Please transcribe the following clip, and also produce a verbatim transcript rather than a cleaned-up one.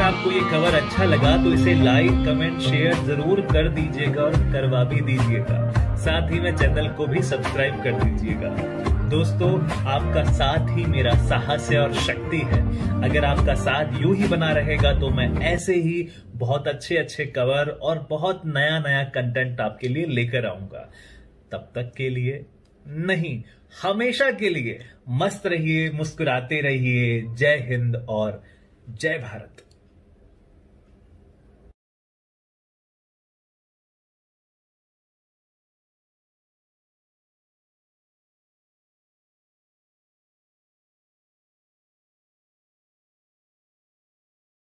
आपको ये कवर अच्छा लगा तो इसे लाइक कमेंट शेयर जरूर कर दीजिएगा और करवा भी दीजिएगा। साथ ही में चैनल को भी सब्सक्राइब कर दीजिएगा। दोस्तों, आपका साथ ही मेरा साहस है और शक्ति है। अगर आपका साथ यूं ही बना रहेगा तो मैं ऐसे ही बहुत अच्छे अच्छे कवर और बहुत नया नया कंटेंट आपके लिए लेकर आऊंगा। तब तक के लिए नहीं, हमेशा के लिए मस्त रहिए, मुस्कुराते रहिए। जय हिंद और जय भारत।